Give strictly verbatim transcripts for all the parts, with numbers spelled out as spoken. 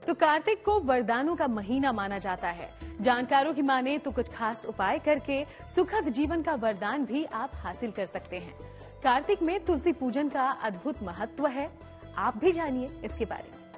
तो कार्तिक को वरदानों का महीना माना जाता है। जानकारों की माने तो कुछ खास उपाय करके सुखद जीवन का वरदान भी आप हासिल कर सकते हैं। कार्तिक में तुलसी पूजन का अद्भुत महत्व है, आप भी जानिए इसके बारे में।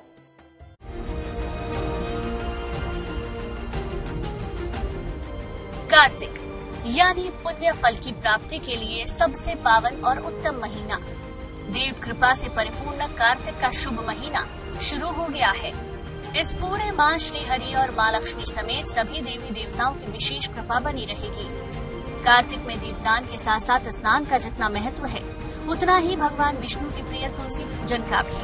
कार्तिक यानी पुण्य फल की प्राप्ति के लिए सबसे पावन और उत्तम महीना। देव कृपा से परिपूर्ण कार्तिक का शुभ महीना शुरू हो गया है। इस पूरे माह श्री हरि और माँ लक्ष्मी समेत सभी देवी देवताओं की विशेष कृपा बनी रहेगी। कार्तिक में दीपदान के साथ साथ स्नान का जितना महत्व है, उतना ही भगवान विष्णु की प्रिय तुलसी पूजन का भी।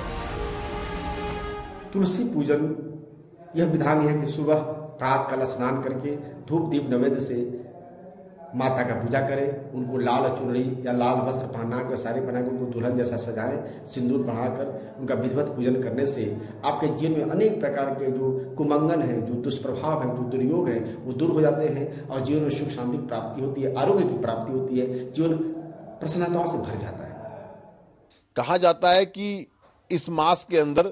तुलसी पूजन यह विधान है कि सुबह प्रातः काल स्नान करके धूप दीप नैवेद्य से माता का पूजा करें, उनको लाल चुनरी या लाल वस्त्र पहना कर साड़ी पहनाकर उनको दुल्हन जैसा सजाएं, सिंदूर पहनाकर उनका विधिवत पूजन करने से आपके जीवन में अनेक प्रकार के जो कुमंगन हैं, जो दुष्प्रभाव हैं, जो दुर्योग हैं, वो दूर हो जाते हैं और जीवन में सुख शांति की प्राप्ति होती है, आरोग्य की प्राप्ति होती है, जीवन प्रसन्नताओं से भर जाता है। कहा जाता है कि इस मास के अंदर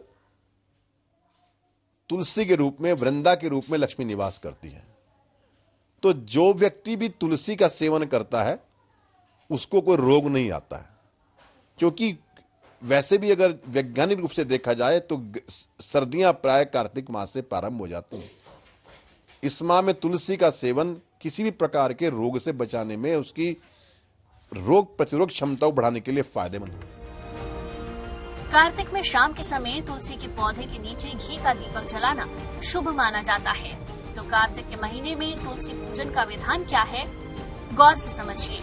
तुलसी के रूप में, वृंदा के रूप में लक्ष्मी निवास करती है। तो जो व्यक्ति भी तुलसी का सेवन करता है उसको कोई रोग नहीं आता है, क्योंकि वैसे भी अगर वैज्ञानिक रूप से देखा जाए तो सर्दियां प्राय कार्तिक मास से प्रारंभ हो जाती हैं। इस माह में तुलसी का सेवन किसी भी प्रकार के रोग से बचाने में, उसकी रोग प्रतिरोधक क्षमता को बढ़ाने के लिए फायदेमंद है। कार्तिक में शाम के समय तुलसी के पौधे के नीचे घी का दीपक जलाना शुभ माना जाता है। तो कार्तिक के महीने में तुलसी पूजन का विधान क्या है, गौर से समझिए।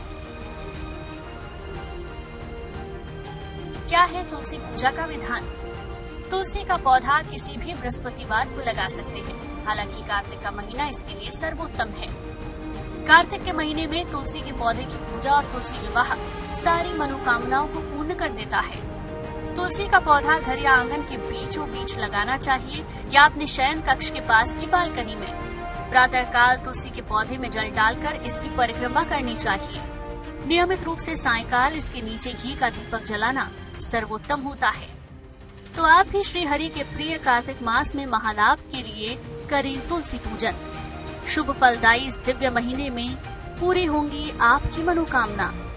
क्या है तुलसी पूजा का विधान? तुलसी का पौधा किसी भी बृहस्पतिवार को लगा सकते हैं। हालांकि कार्तिक का महीना इसके लिए सर्वोत्तम है। कार्तिक के महीने में तुलसी के पौधे की पूजा और तुलसी विवाह सारी मनोकामनाओं को पूर्ण कर देता है। तुलसी का पौधा घर या आंगन के बीचों बीच लगाना चाहिए या अपने शयन कक्ष के पास की बालकनी में। प्रातः काल तुलसी के पौधे में जल डालकर इसकी परिक्रमा करनी चाहिए। नियमित रूप से सायंकाल इसके नीचे घी का दीपक जलाना सर्वोत्तम होता है। तो आप भी श्री हरि के प्रिय कार्तिक मास में महालाभ के लिए करें तुलसी पूजन। शुभ फलदायी इस दिव्य महीने में पूरी होंगी आपकी मनोकामना।